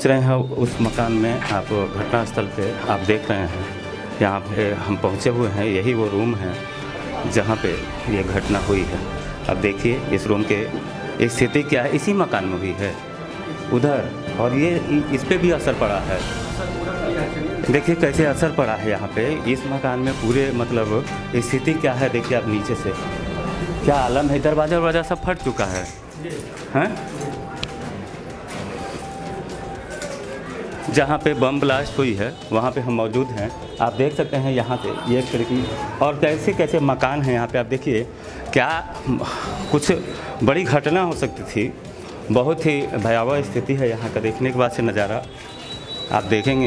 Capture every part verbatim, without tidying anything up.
पहुंच रहे हैं उस मकान में। आप घटनास्थल पे आप देख रहे हैं, यहाँ पे हम पहुंचे हुए हैं। यही वो रूम है जहाँ पे ये घटना हुई है। अब देखिए इस रूम के स्थिति क्या है, इसी मकान में हुई है उधर, और ये इस पे भी असर पड़ा है। देखिए कैसे असर पड़ा है यहाँ पे इस मकान में पूरे, मतलब स्थिति क्या है देखिए आप नीचे से, क्या आलम है। दरवाजा वरवाजा सब फट चुका है हैं। जहाँ पे बम ब्लास्ट हुई है वहाँ पे हम मौजूद हैं। आप देख सकते हैं यहाँ पे ये खिड़की और कैसे कैसे मकान हैं यहाँ पे। आप देखिए क्या कुछ बड़ी घटना हो सकती थी। बहुत ही भयावह स्थिति है यहाँ का। देखने के बाद से नज़ारा आप देखेंगे।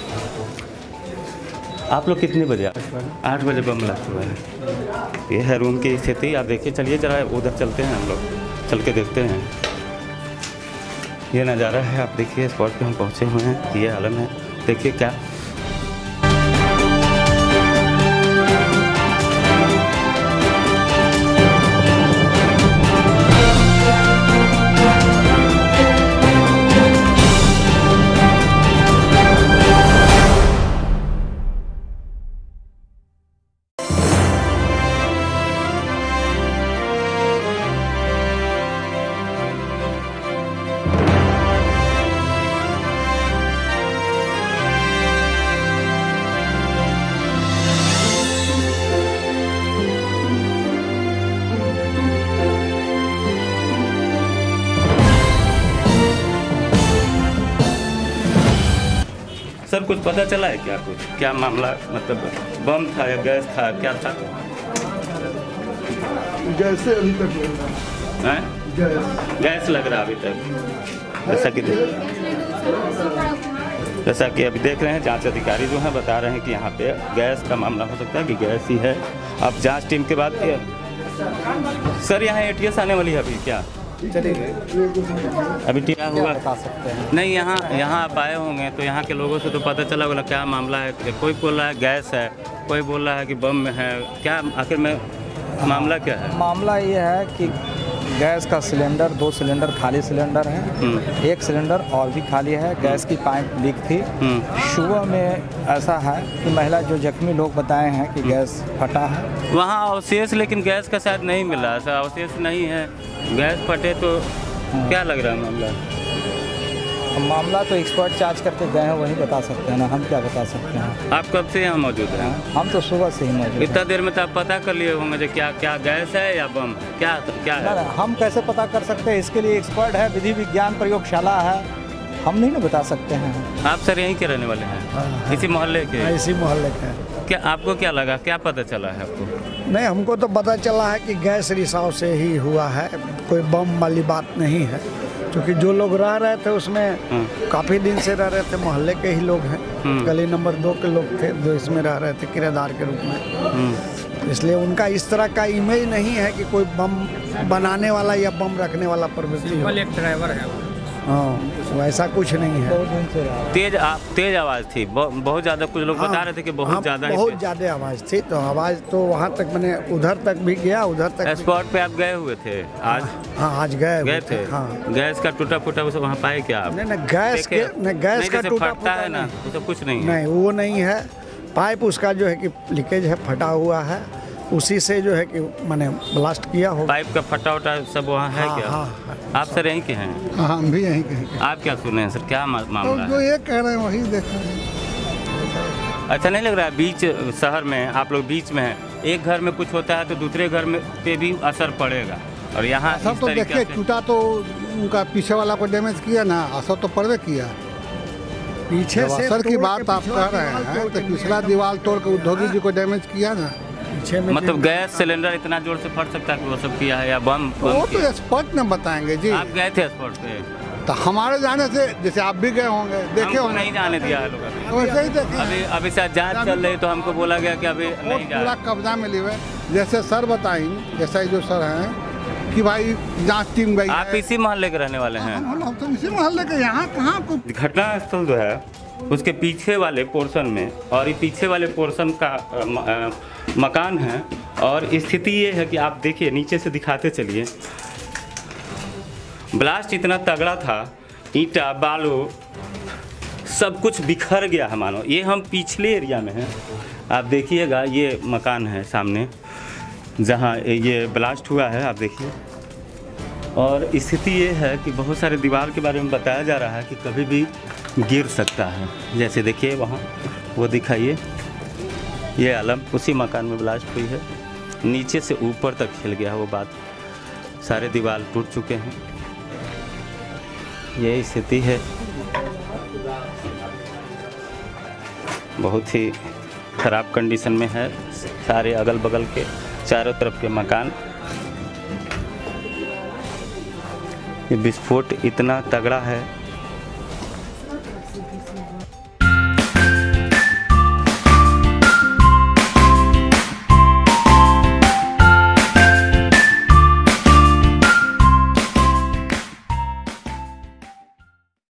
आप लोग कितने बजे? आठ बजे बम ब्लास्ट हुआ है। ये है रूम की स्थिति। आप देखिए, चलिए जरा उधर चलते हैं, हम लोग चल के देखते हैं। ये नज़ारा है, आप देखिए स्पॉट पे हम पहुँचे हुए हैं। ये आलम है, देखिए क्या सर कुछ पता चला है क्या? कुछ क्या मामला, मतलब बम था या गैस था, क्या था? गैस अभी तक लग रहा है। गैस गैस लग रहा है अभी तक। जैसा कि जैसा कि अभी देख रहे हैं, जांच अधिकारी जो हैं बता रहे हैं कि यहाँ पे गैस का मामला हो सकता है कि गैस ही है। अब जांच टीम के बाद सर यहाँ एटीएस आने वाली है अभी क्या? चलिए अभी क्या हुआ बता सकते हैं? नहीं, यहाँ यहाँ आप आए होंगे तो यहाँ के लोगों से तो पता चला होगा क्या मामला है। कोई बोल रहा है गैस है, कोई बोल रहा है कि बम में है, क्या आखिर में मामला क्या है? मामला ये है कि गैस का सिलेंडर, दो सिलेंडर खाली सिलेंडर है, एक सिलेंडर और भी खाली है। गैस की पाइप लीक थी। सुबह में ऐसा है कि महिला जो जख्मी लोग बताए हैं कि गैस फटा है। वहाँ अवशेष, लेकिन गैस का शायद नहीं मिला, ऐसा अवशेष नहीं है। गैस फटे तो क्या लग रहा है मामला? मामला तो एक्सपर्ट चार्ज करके गए हैं, वही बता सकते हैं ना, हम क्या बता सकते हैं। आप कब से यहाँ मौजूद हैं? हम तो सुबह से ही मौजूद हैं। इतना देर में तो आप पता कर लिए होंगे जो क्या क्या गैस है या बम, क्या क्या है? ना, ना, हम कैसे पता कर सकते हैं? इसके लिए एक्सपर्ट है, विधि विज्ञान प्रयोगशाला है, हम नहीं ना बता सकते हैं। आप सर यहीं के रहने वाले हैं? हाँ, हाँ। इसी मोहल्ले के? इसी मोहल्ले के। क्या आपको क्या लगा, क्या पता चला है आपको? नहीं, हमको तो पता चला है कि गैस रिसाव से ही हुआ है, कोई बम वाली बात नहीं है। क्योंकि जो लोग रह रहे थे उसमें काफ़ी दिन से रह रहे थे, मोहल्ले के ही लोग हैं। गली नंबर दो के लोग थे जो इसमें रह रहे थे किराएदार के रूप में। इसलिए उनका इस तरह का इमेज नहीं है कि कोई बम बनाने वाला या बम रखने वाला प्रवृत्ति हो। एक ड्राइवर है, हाँ, वैसा कुछ नहीं है। तेज आ, तेज आवाज़ थी बहुत ज़्यादा। कुछ लोग हाँ, बता रहे थे कि बहुत ज़्यादा बहुत ज़्यादा आवाज़ थी। तो आवाज़ तो वहाँ तक मैंने उधर तक भी गया, उधर तक। स्पॉट पे आप गए हुए थे आज? हाँ, आज गए गए थे। हाँ। गैस का टूटा फूटा उसे वहाँ पाए क्या आप? नहीं, नहीं, गैस के नहीं, गैस का टूटा फटता है ना, वो सब कुछ नहीं है। नहीं, वो नहीं है। पाइप उसका जो है कि लीकेज है, फटा हुआ है, उसी से जो है कि मैंने ब्लास्ट किया हो। पाइप का फटा उटा सब वहाँ है हाँ, क्या? हाँ, आप सर यहीं के हैं? हाँ, हम भी यहीं के हैं। आप क्या सुने हैं सर, क्या मामला जो है? ये कह रहे हैं वही देखा है। अच्छा नहीं लग रहा है बीच शहर में आप लोग बीच में हैं, एक घर में कुछ होता है तो दूसरे घर में पे भी असर पड़ेगा, और यहाँ असर तो देखिए टूटा तो उनका पीछे वाला को डैमेज किया ना, असर तो पड़वे किया। पीछे से असर की बात आप कह रहे हैं तो पिछला दीवार तोड़ के उद्योगी जी को डैमेज किया ना। मतलब गैस सिलेंडर इतना जोर से फट सकता है कि वो सब किया है या बम? वो तो एक्सपर्ट ने बताएंगे जी। आप गए थे स्पॉट पे? तो हमारे जाने से, जैसे आप भी गए होंगे, देखे होंगे। नहीं जाने दिया है लोग। वैसे ही देखे। अभी अभी शायद जांच चल रही तो हमको बोला गया कि अभी नहीं जा। पूरा कब्जा में लिए। जैसे सर बताएंगे, जैसा जो सर हैं कि भाई जांच टीम गई। आप इसी मोहल्ले के रहने वाले हैं? हम तो इसी मोहल्ले के। यहाँ कहाँ को घटना स्थल जो है उसके पीछे वाले पोर्शन में, और ये पीछे वाले पोर्शन का आ, म, आ, मकान है। और स्थिति ये है कि आप देखिए, नीचे से दिखाते चलिए, ब्लास्ट इतना तगड़ा था, ईंटा बालू सब कुछ बिखर गया है मानो। ये हम पिछले एरिया में हैं, आप देखिएगा ये मकान है सामने जहाँ ये ब्लास्ट हुआ है, आप देखिए। और स्थिति ये है कि बहुत सारे दीवार के बारे में बताया जा रहा है कि कभी भी गिर सकता है। जैसे देखिए वहाँ वो दिखाइए, ये आलम उसी मकान में ब्लास्ट हुई है, नीचे से ऊपर तक हिल गया वो बात, सारे दीवार टूट चुके हैं। यही स्थिति है, बहुत ही ख़राब कंडीशन में है सारे अगल बगल के चारों तरफ के मकान। ये विस्फोट इतना तगड़ा है